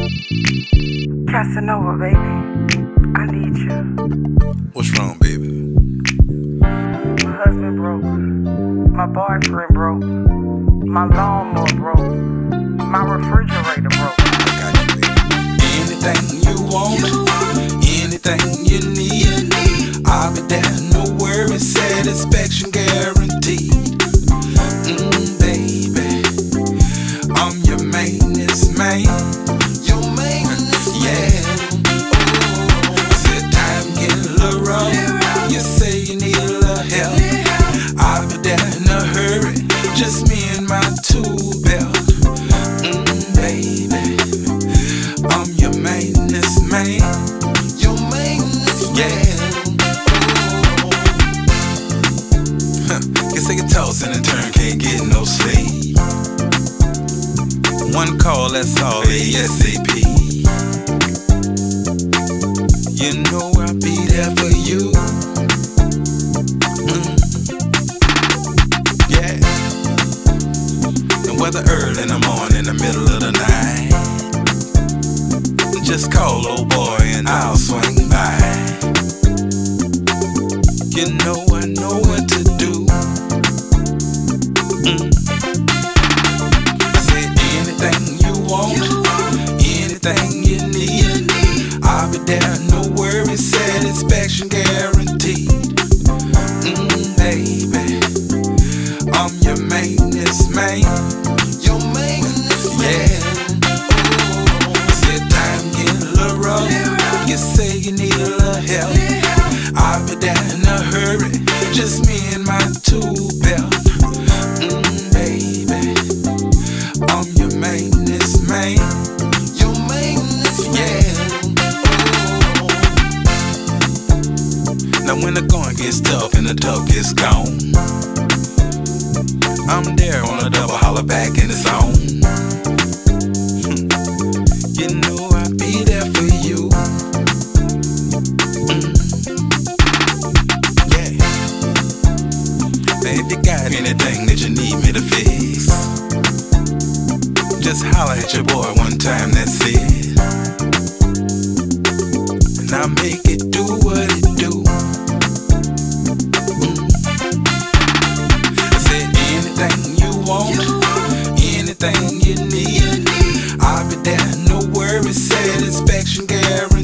Casanova, baby, I need you. What's wrong, baby? My husband broke, my boyfriend broke, my lawnmower broke, my refrigerator broke. I got you, baby. Anything you want, anything you need, I'll be there, no worries, satisfaction guaranteed. Baby, I'm your maintenance man. Your maintenance, yeah. I said time getting a little rough. You say you need a little help. I'll be there in a hurry, just me and my tool belt. Baby, I'm your maintenance man. Your maintenance, yeah. Guess I can toss and in turn can't get no sleep. One call, that's all, ASAP. You know I'll be there for you. Yeah. And whether early in the morning, the middle of the night, just call, old boy, and I'll swing by. You know I know what to do. I said anything you want, anything you need, I'll be there, no worries, satisfaction guaranteed. Baby, I'm your maintenance man. Your maintenance, yeah. I said time getting a little rough. You say you need a little help. I'll be there in a hurry, just me and my tool belt. Baby, I'm your maintenance man. Your maintenance, yeah. Now when the going gets tough and the duck gets gone, I'm there on a double, holler back in the zone. You know I'll be there for you. Yeah. Now if you got anything that you need me to fix, just holler at your boy one time, that's it. And I'll make it do what it do. I said anything you want, anything you need, I'll be there, no worries, satisfaction guaranteed.